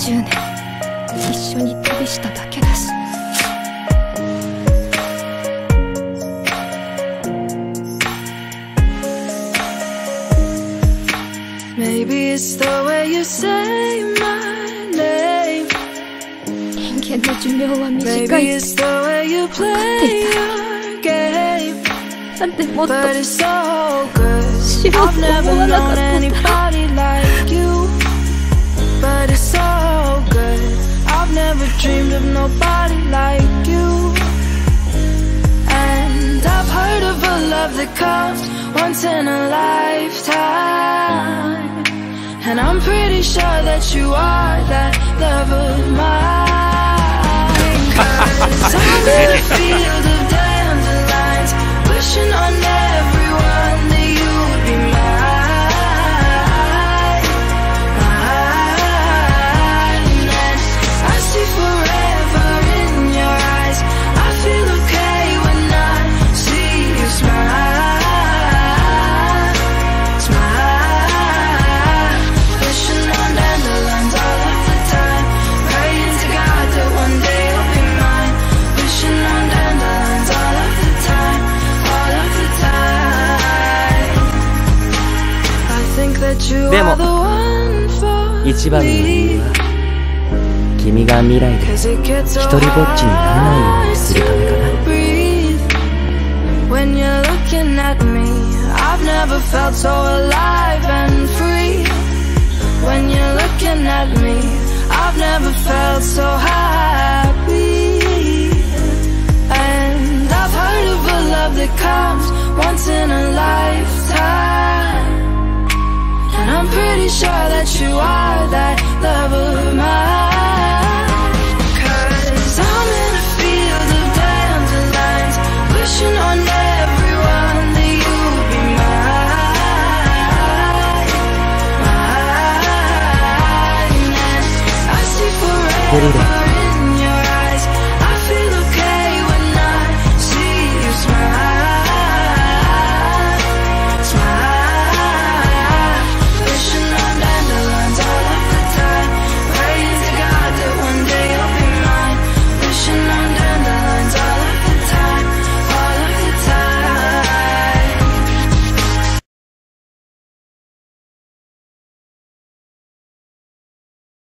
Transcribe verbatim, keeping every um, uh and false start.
じゅうねん一緒に旅しただけだし。 Maybe it's the way you say my name. 人間の寿命は短いって Maybe it's the way you play your game. なんでもっと But it's so good. 知ろう I've と never 思わなか known ったんだ。 anybody like you. But it's so good. I've never dreamed of nobody like you. And I've heard of a love that comes once in a lifetime. And I'm pretty sure that you are that love of mine. 'Cause I'm in a field of dandelions, wishing on everyone that you would be mine, mine. And I see forever in your eyes. I feel okay when I see you smile, smile. Wishing on dandelions all of the time, praying to God that one day you'll be mine. Wishing on dandelions all of the time, all of the time. I think that you are the one for 一番の理由 me. は君が未来で Cause it gets 一 so 人ぼっちにならないようにするためか hard な。 to breathe when you're looking at me. I've never felt so alive and free. When you're looking at me, I've never felt so happy. And I've heard of a love that comes once in a lifetime. And I'm pretty sure that you are that love